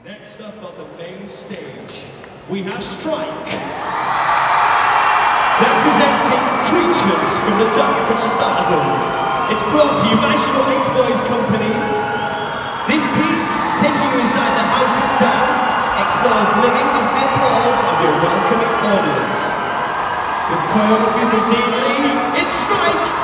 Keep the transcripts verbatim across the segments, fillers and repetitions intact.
Next up on the main stage, we have Strike, representing Creatures from the Dark of Stardom. It's brought to you by Strike Boys Company. This piece, taking you inside the House of Urdang, explores living off the applause of your welcoming audience. With choreography from Dean Lee, it's Strike!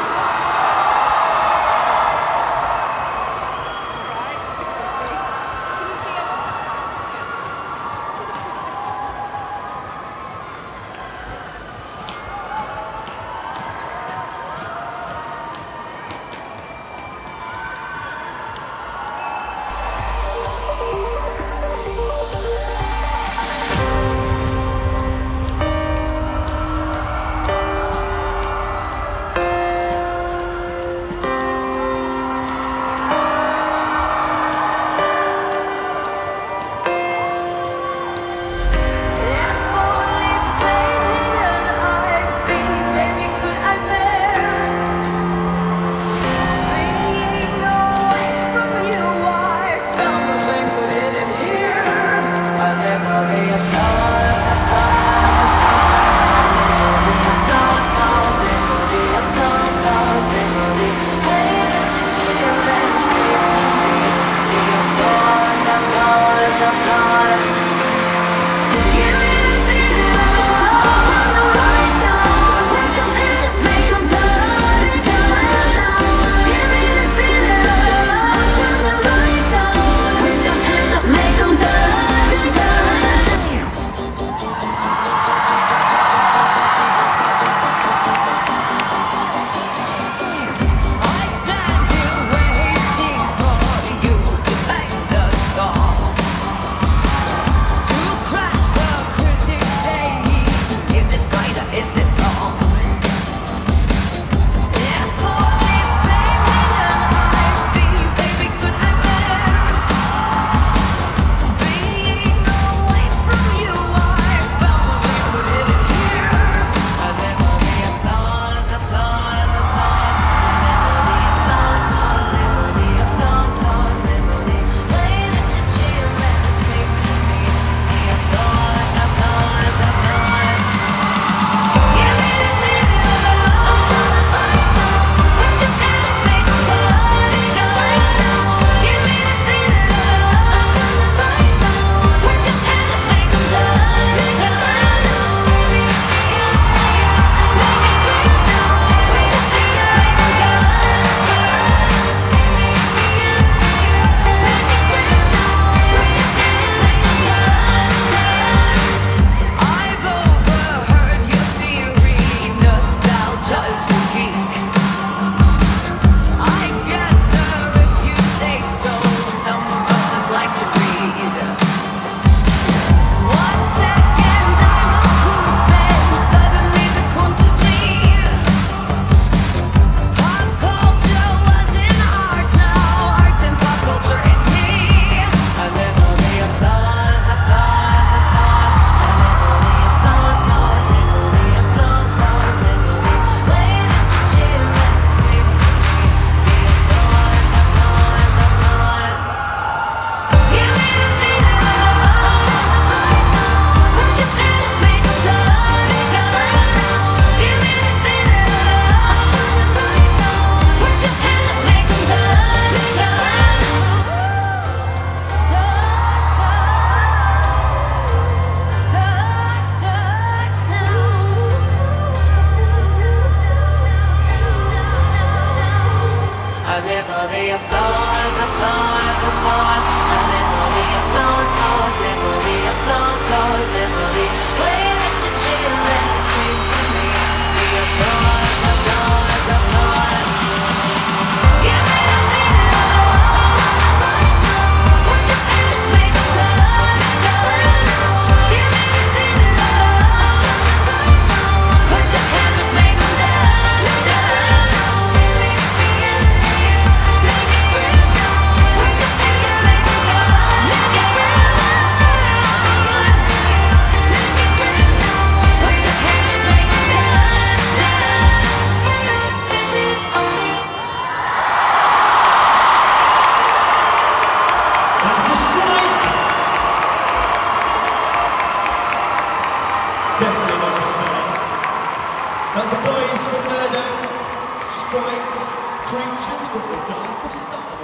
And the boys from Urdang strike creatures from the dark of Stardom.